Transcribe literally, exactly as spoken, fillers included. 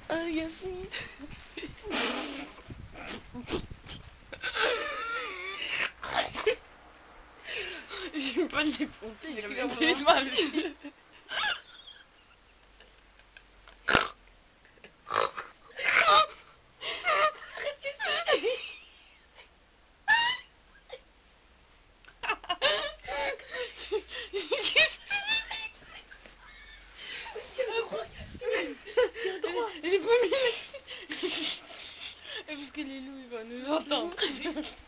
Ah, Yasmine. Je vais pas le défoncer, j'ai clairement. fait mal. Il est pas mis. Parce que les loups, ils vont nous entendre.